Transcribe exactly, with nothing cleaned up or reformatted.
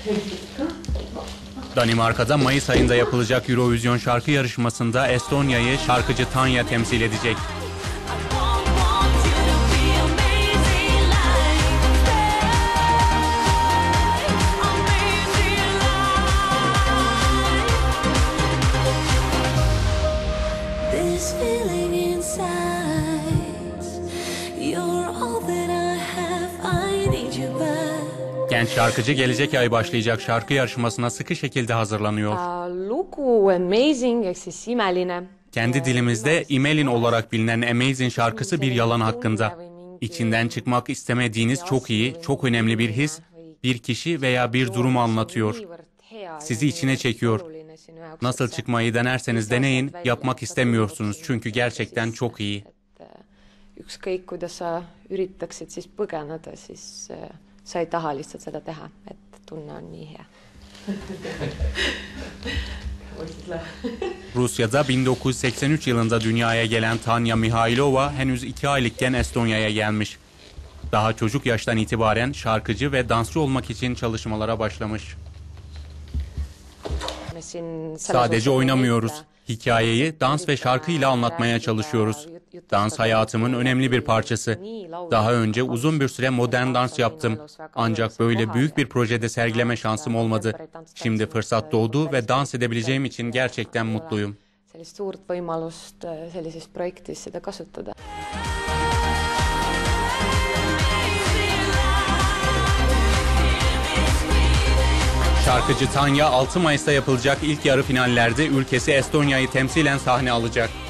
Danimarka'da Mayıs ayında yapılacak Eurovision şarkı yarışmasında Estonya'yı şarkıcı Tanya temsil edecek. Genç şarkıcı gelecek ay başlayacak şarkı yarışmasına sıkı şekilde hazırlanıyor. Lugu Amazing ehk siis imeline. Kendi dilimizde Imelin olarak bilinen Amazing şarkısı bir yalan hakkında. İçinden çıkmak istemediğiniz çok iyi, çok önemli bir his, bir kişi veya bir durumu anlatıyor. Sizi içine çekiyor. Nasıl çıkmayı denerseniz deneyin, yapmak istemiyorsunuz çünkü gerçekten çok iyi. Ükskõik kuidas sa üritaksid siis põgeneda, siis sa ei taha lihtsalt seda teha, et tunne on nii hea. Rusya'da bin dokuz yüz seksen üç yılında dünyaya gelen Tanya Mihailova henüz iki aylıkken Estonya'ya gelmiş. Daha çocuk yaştan itibaren şarkıcı ve dansçı olmak için çalışmalara başlamış. Sadece oynamıyoruz. Hikayeyi dans ve şarkıyla anlatmaya çalışıyoruz. Dans hayatımın önemli bir parçası. Daha önce uzun bir süre modern dans yaptım. Ancak böyle büyük bir projede sergileme şansım olmadı. Şimdi fırsat doğdu ve dans edebileceğim için gerçekten mutluyum. Şarkıcı Tanya altı Mayıs'ta yapılacak ilk yarı finallerde ülkesi Estonya'yı temsilen sahne alacak.